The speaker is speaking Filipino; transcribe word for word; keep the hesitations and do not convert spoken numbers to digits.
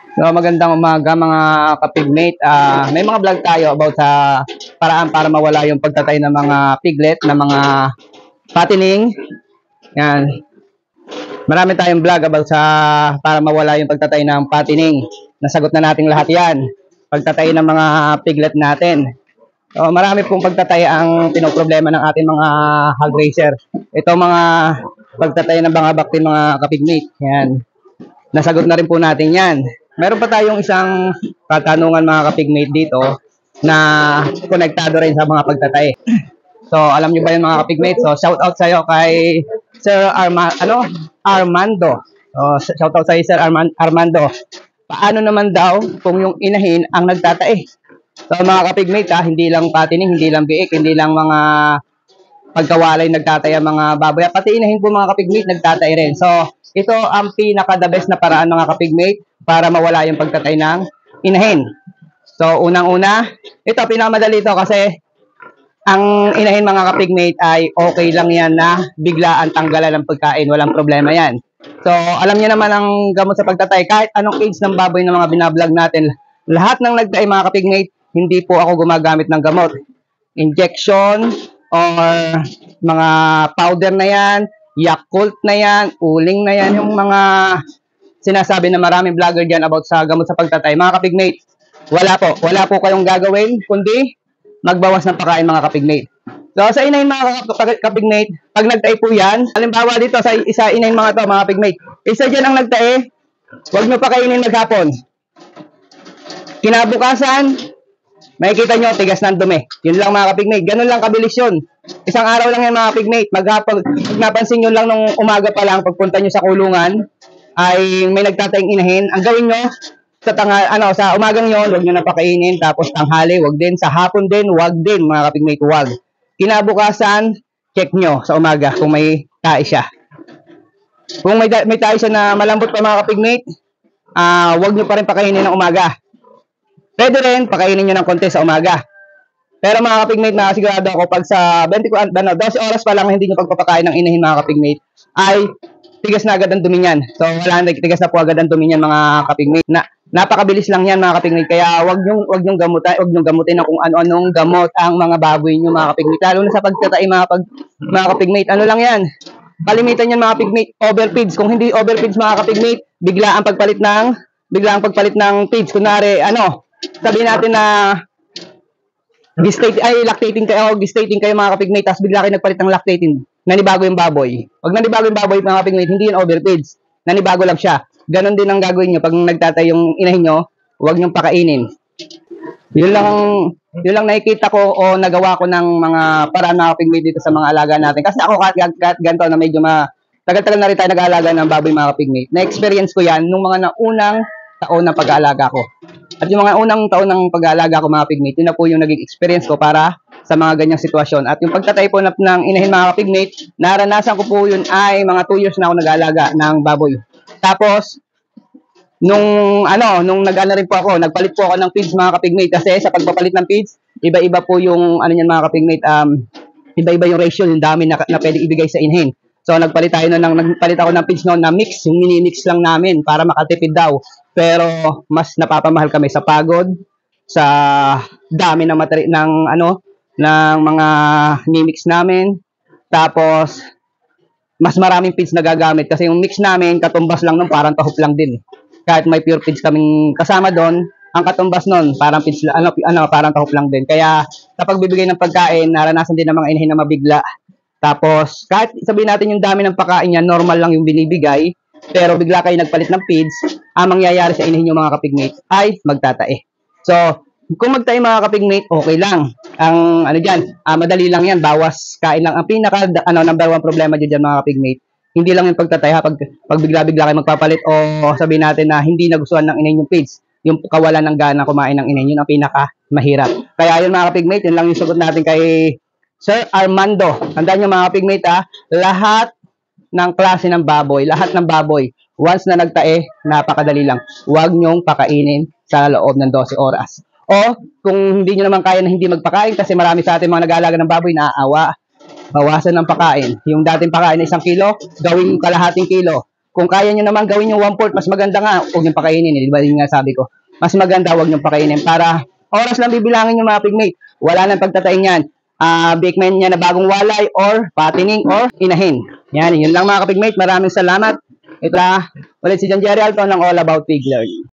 So, magandang umaga mga kapigmate. Ah, may mga vlog tayo about sa paraan para mawala yung pagtatay ng mga piglet, ng mga fattening. Yan. Marami tayong vlog about sa para mawala yung pagtatay ng fattening. Nasagot na natin lahat yan. Pagtatay ng mga piglet natin. So, marami pong pagtatay ang pinoproblema ng ating mga hog raiser. Ito mga pagtatay ng mga baktin mga kapigmate. Yan. Nasagot na rin po natin yan. Meron pa tayong isang katanungan mga kapigmate dito na konektado rin sa mga pagtatay. So, alam niyo ba yun mga kapigmate? So, shout out sa iyo kay Sir Arma ano? Armando. So, shout out sa iyo Sir Arman Armando. Paano naman daw kung yung inahin ang nagtatae? So, mga kapigmate ha, hindi lang patining, hindi lang biik, hindi lang mga pagkawalay nagtatay ang mga baboy. Pati inahin po mga kapigmate nagtatay rin. So, ito ang pinaka-the best na paraan mga kapigmate para mawala yung pagtatay ng inahin. So, unang-una, ito, pinakamadali ito kasi ang inahin mga kapigmate ay okay lang yan na biglaan tanggalan ng pagkain. Walang problema yan. So, alam niyo naman ang gamot sa pagtatay. Kahit anong age ng baboy na mga binablog natin, lahat ng nagtay mga kapigmate, hindi po ako gumagamit ng gamot. Injection or mga powder na yan, Yakult na yan, uling na yan, yung mga sinasabi na maraming vlogger dyan about sa gamot sa pagtatay. Mga kapigmate, wala po. Wala po kayong gagawin, kundi magbawas ng pagkain mga kapigmate. So, sa inahin mga kapigmate, pag nagtae po yan, halimbawa dito sa isa inahin mga to mga kapigmate, isa dyan ang nagtae, huwag nyo pakainin maghapon. Kinabukasan, makikita nyo, tigas ng dumi. Yun lang mga kapigmate. Ganun lang kabilis yun. Isang araw lang yan mga kapigmate. Maghapon, pag napansin nyo lang nung umaga pa lang, pagpunta nyo sa kulungan, ay may nagtatayong inahin. Ang gawin nyo, sa, tanga, ano, sa umagang nyo, huwag nyo napakainin. Tapos tanghali, huwag din. Sa hapon din, huwag din mga kapigmate, huwag. Kinabukasan, check nyo sa umaga kung may tae siya. Kung may, may tae siya na malambot pa mga kapigmate, uh, huwag nyo pa rin pakainin ng umaga. Pwede rin, pakainin nyo ng konti sa umaga. Pero mga kapigmate, nakasigurado ako, pag sa twenty-four, twelve oras pa lang hindi nyo pagpapakain ng inahin mga kapigmate, ay tigas na agad ang dumi niyan. So, wala na, tigas na po agad ang dumi niyan mga kapigmate. Na, napakabilis lang yan mga kapigmate. Kaya wag nyong, wag nyong gamutin, wag nyong gamutin na kung ano-anong gamot ang mga baboy nyo mga kapigmate. Lalo na sa pagtatay mga, pag, mga kapigmate. Ano lang yan? Kalimitan yan mga kapigmate, overfeeds. Kung hindi overfeeds mga kapigmate, bigla ang pagpalit ng, bigla ang pagpalit ng feeds. Kunwari, ano, sabihin natin na gestate, ay lactating kayo, gestating kayo mga kapigmate, tapos bigla kayo nagpalit ng lactating, nanibago yung baboy. Pag nanibago yung baboy mga kapigmate, hindi yun overfeeds, nanibago lang siya. Ganon din ang gagawin nyo pag nagtatay yung inahin nyo, huwag nyong pakainin. Yun lang, yun lang nakikita ko o nagawa ko ng mga paraan mga kapigmate dito sa mga alaga natin. Kasi ako kahit ganito na medyo ma, tagal-tagal na rin tayo nag-aalaga ng baboy mga kapigmate. Na-experience ko yan nung mga naunang taon ng pag-aalaga ko. At yung mga unang taon ng pag-aalaga ko mga kapigmate, yun na po yung naging experience ko para sa mga ganyang sitwasyon. At yung pagtatay po ng inahin mga kapigmate, naranasan ko po yun ay mga two years na ako nag-aalaga ng baboy. Tapos, nung ano, nung nag-ano rin po ako, nagpalit po ako ng feeds mga kapigmate kasi sa pagpapalit ng feeds, iba-iba po yung ano niyan mga kapigmate, um, iba-iba yung ratio, yung dami na, na pwede ibigay sa inahin. So, nagpalit tayo nun, nagpalit ako ng feeds noon na mix, yung mini-mix lang namin para makatipid daw. Pero, mas napapamahal kami sa pagod, sa dami ng materi ng ano, ng mga mimix namin. Tapos, mas maraming feeds na gagamit kasi yung mix namin, katumbas lang nun, parang tahop lang din. Kahit may pure feeds kaming kasama doon, ang katumbas nun, parang feeds, ano, ano, parang tahop lang din. Kaya, sa pagbibigay ng pagkain, naranasan din ng mga inahin na mabigla. Tapos, kahit sabihin natin yung dami ng pagkain niya, normal lang yung binibigay, pero bigla kayo nagpalit ng feeds, ang mangyayari sa inahin yung mga kapigmate ay magtatae. So, kung magtae mga kapigmate, okay lang. Ang ano dyan, ah, madali lang yan, bawas kain lang. Ang pinaka, ano, number one problema dyan mga kapigmate, hindi lang yung pagtatay ha, pag, pag bigla-bigla kayo magpapalit o sabihin natin na hindi nagustuhan ng inahin yung feeds, yung kawalan ng gana kumain ng inahin, yun ang pinaka mahirap. Kaya yun mga kapigmate, yun lang yung sagot natin kay Sir Armando. Tandaan nyo mga kapigmate ha, lahat ng klase ng baboy, lahat ng baboy, once na nagtae, napakadali lang. Huwag nyong pakainin sa loob ng twelve oras. O, kung hindi nyo naman kaya na hindi magpakain, kasi marami sa ating mga nag-aalaga ng baboy naaawa, bawasan ng pakain. Yung dating pakain na isang kilo, gawin kalahating kilo. Kung kaya nyo naman gawin yung one-fourth, mas maganda nga, huwag nyo pakainin. Eh. Di ba yun nga sabi ko? Mas maganda, huwag nyo pakainin. Para oras lang bibilangin yung mga pigmate. Wala nang pagtataing yan. Uh, Bakeman niya na bagong walay or patining or inahin. Yan, yun lang mga kapigmate. Maraming salamat. Ito na ulit si John Jerry Alton ng All About Pig Learning.